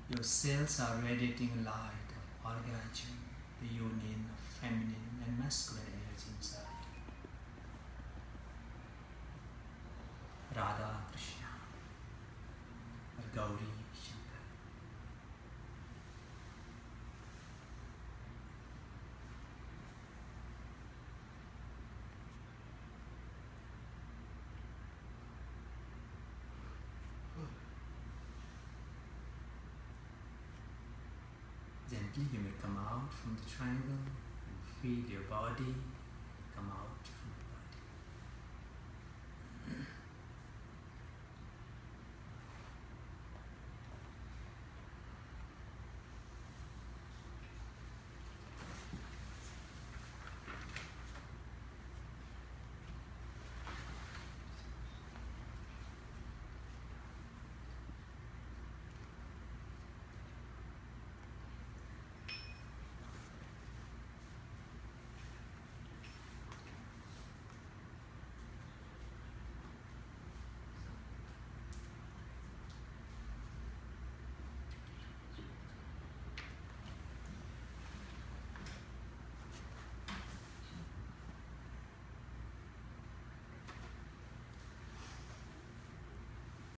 Your cells are radiating light of orgasm, the union of feminine and masculine energy inside. Radha Krishna or Gauri Shankar. Gently you may come out from the triangle and feel your body come out